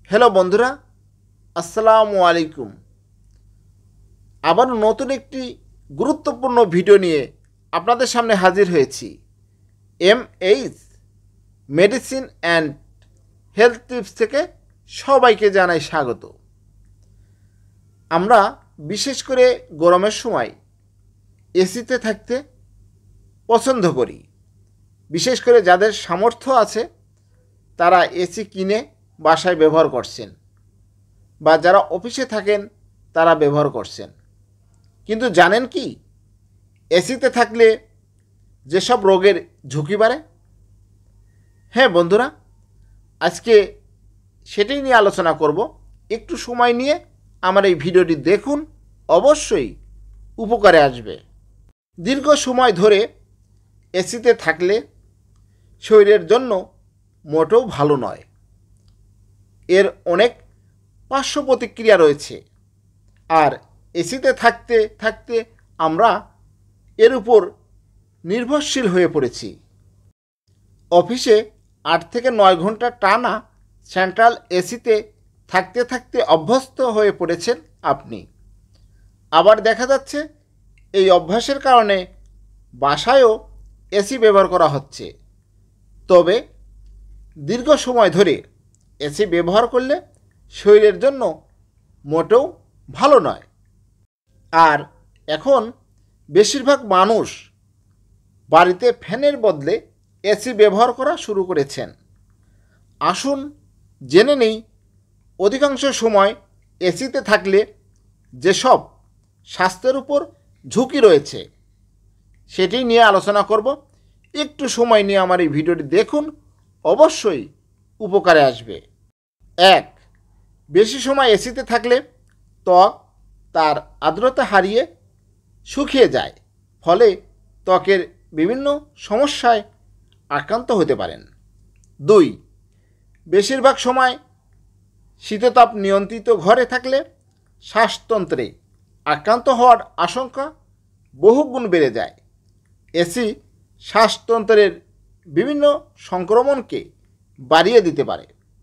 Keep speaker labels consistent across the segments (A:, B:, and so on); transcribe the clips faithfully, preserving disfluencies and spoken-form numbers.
A: Hello বন্ধুরা, আসসালামু আলাইকুম। আবার নতুন একটি গুরুত্বপূর্ণ ভিডিও নিয়ে আপনাদের সামনে হাজির হয়েছি। M H medicine and health tips থেকে সবাইকে জানাই স্বাগত। আমরা বিশেষ করে গরমের সময় এসিতে থাকতে পছন্দ করি। বিশেষ করে যাদের সামর্থ্য আছে তারা এসি কিনে বাসায় ব্যবহার করছেন, বা যারা অফিসে থাকেন তারা ব্যবহার করছেন। কিন্তু জানেন কি, এসিতে থাকলে যেসব রোগের ঝুঁকি বাড়ে? হ্যাঁ বন্ধুরা, আজকে সেটাই নিয়ে আলোচনা করব। একটু সময় নিয়ে আমার এই ভিডিওটি দেখুন, অবশ্যই উপকারে আসবে। দীর্ঘ সময় ধরে এসিতে থাকলে শরীরের জন্য মোটেও ভালো নয়। এর অনেক পার্শ্ব প্রতিক্রিয়া রয়েছে, আর এসিতে থাকতে থাকতে আমরা এর উপর নির্ভরশীল হয়ে পড়েছি। অফিসে আট থেকে নয় ঘন্টা টানা সেন্ট্রাল এসিতে থাকতে থাকতে অভ্যস্ত হয়ে পড়েছেন আপনি। আবার দেখা যাচ্ছে এই অভ্যাসের কারণে বাসায়ও এসি ব্যবহার করা হচ্ছে। তবে দীর্ঘ সময় ধরে এসি ব্যবহার করলে শরীরের জন্য মোটেও ভালো নয়। আর এখন বেশিরভাগ মানুষ বাড়িতে ফ্যানের বদলে এসি ব্যবহার করা শুরু করেছেন। আসুন জেনে নেই অধিকাংশ সময় এসিতে থাকলে যেসব স্বাস্থ্যের উপর ঝুঁকি রয়েছে সেটি নিয়ে আলোচনা করব। একটু সময় নিয়ে আমার এই ভিডিওটি দেখুন, অবশ্যই উপকারে আসবে। এক, বেশি সময় এসিতে থাকলে ত্বক তার আর্দ্রতা হারিয়ে শুকিয়ে যায়, ফলে ত্বকের বিভিন্ন সমস্যায় আক্রান্ত হতে পারেন। দুই, বেশিরভাগ সময় শীততাপ নিয়ন্ত্রিত ঘরে থাকলে শ্বাসতন্ত্রে আক্রান্ত হওয়ার আশঙ্কা বহুগুণ বেড়ে যায়। এসি শ্বাসতন্ত্রের বিভিন্ন সংক্রমণকে বাড়িয়ে দিতে পারে।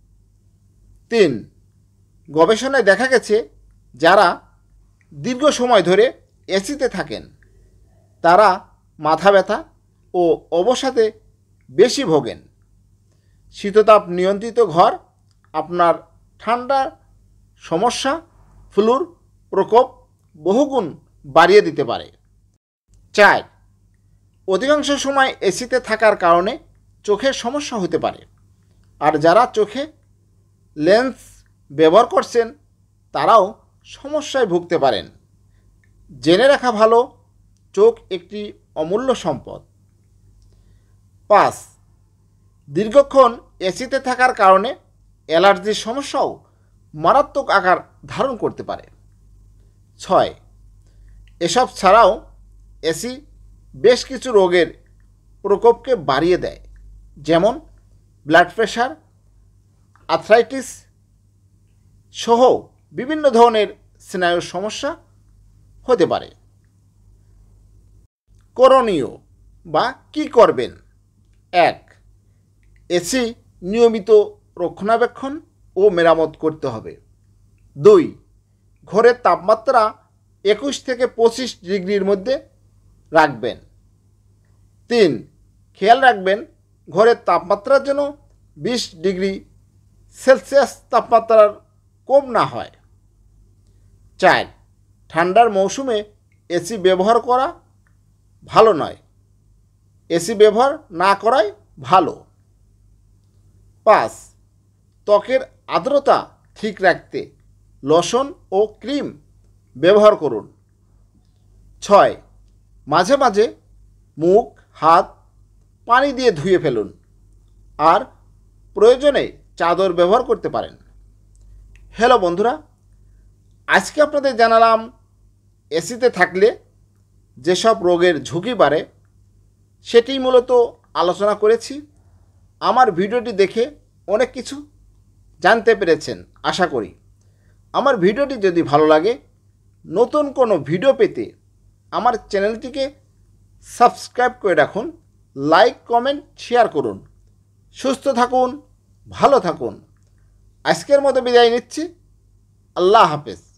A: তিন, গবেষণায় দেখা গেছে যারা দীর্ঘ সময় ধরে এসিতে থাকেন তারা মাথা ব্যথা ও অবসাদে বেশি ভোগেন। শীততাপ নিয়ন্ত্রিত ঘর আপনার ঠান্ডার সমস্যা, ফ্লুর প্রকোপ বহুগুণ বাড়িয়ে দিতে পারে। চার, অধিকাংশ সময় এসিতে থাকার কারণে চোখের সমস্যা হতে পারে। আর যারা চোখে লেন্স ব্যবহার করছেন তারাও সমস্যায় ভুগতে পারেন। জেনে রাখা ভালো, চোখ একটি অমূল্য সম্পদ। পাঁচ, দীর্ঘক্ষণ এসিতে থাকার কারণে অ্যালার্জির সমস্যাও মারাত্মক আকার ধারণ করতে পারে। ছয়, এসব ছাড়াও এসি বেশ কিছু রোগের প্রকোপকে বাড়িয়ে দেয়, যেমন ব্লাড প্রেশার, আর্থ্রাইটিস সহ বিভিন্ন ধরনের স্নায়ুর সমস্যা হতে পারে। করণীয় বা কি করবেন? এক, এসি নিয়মিত রক্ষণাবেক্ষণ ও মেরামত করতে হবে। দুই, ঘরের তাপমাত্রা একুশ থেকে পঁচিশ ডিগ্রির মধ্যে রাখবেন। তিন, খেয়াল রাখবেন ঘরের তাপমাত্রার যেন বিশ ডিগ্রি সেলসিয়াস তাপমাত্রার কম না হয়। চার, ঠান্ডার মৌসুমে এসি ব্যবহার করা ভালো নয়, এসি ব্যবহার না করাই ভালো। পাঁচ, ত্বকের আর্দ্রতা ঠিক রাখতে লোশন ও ক্রিম ব্যবহার করুন। ছয়, মাঝে মাঝে মুখ হাত পানি দিয়ে ধুয়ে ফেলুন, আর প্রয়োজনে চাদর ব্যবহার করতে পারেন। হ্যালো বন্ধুরা, আজকে আপনাদের জানালাম এসিতে থাকলে যেসব রোগের ঝুঁকি বাড়ে সেটি মূলত আলোচনা করেছি। আমার ভিডিওটি দেখে অনেক কিছু জানতে পেরেছেন আশা করি। আমার ভিডিওটি যদি ভালো লাগে, নতুন কোনো ভিডিও পেতে আমার চ্যানেলটিকে সাবস্ক্রাইব করে রাখুন, লাইক কমেন্ট শেয়ার করুন। সুস্থ থাকুন, ভালো থাকুন। আজকের মতো বিদায় নিচ্ছি। আল্লাহ হাফেজ।